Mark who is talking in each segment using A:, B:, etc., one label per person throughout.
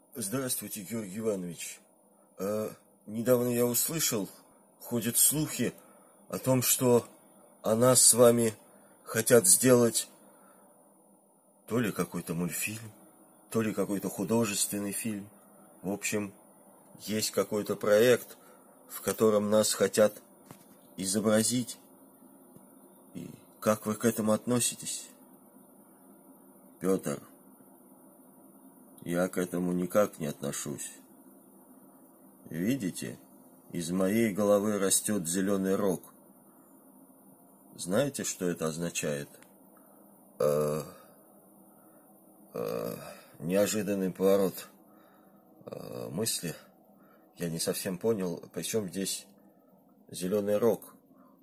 A: Здравствуйте, Георгий Иванович. Недавно я услышал, ходят слухи о том, что о нас с вами хотят сделать то ли какой-то мультфильм, то ли какой-то художественный фильм. В общем, есть какой-то проект, в котором нас хотят изобразить. И как вы к этому относитесь? Петр, я к этому никак не отношусь. Видите, из моей головы растет зеленый рог. Знаете, что это означает? Неожиданный поворот мысли. Я не совсем понял, при чем здесь зеленый рог.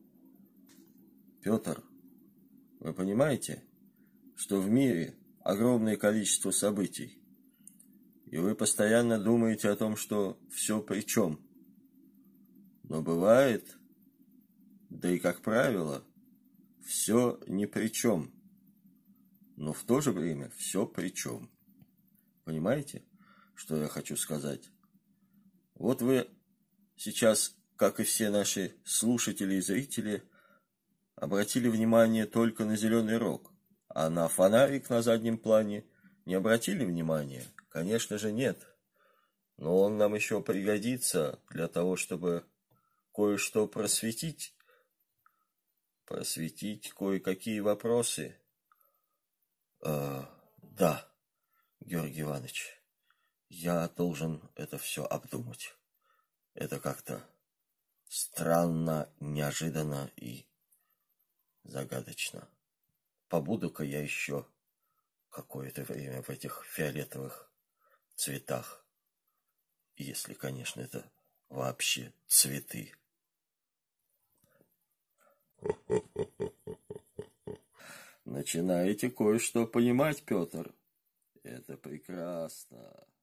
A: Петр, вы понимаете, что в мире огромное количество событий, и вы постоянно думаете о том, что все при чем. Но бывает, да и как правило, все ни при чем, но в то же время все при чем. Понимаете, что я хочу сказать? Вот вы сейчас, как и все наши слушатели и зрители, обратили внимание только на зеленый рог, а на фонарик на заднем плане не обратили внимания? Конечно же, нет. Но он нам еще пригодится для того, чтобы кое-что просветить кое-какие вопросы. Да, Георгий Иванович, я должен это все обдумать. Это как-то странно, неожиданно и загадочно. Побуду-ка я еще какое-то время в этих фиолетовых цветах. Если, конечно, это вообще цветы. Начинаете кое-что понимать, Петр. Это прекрасно.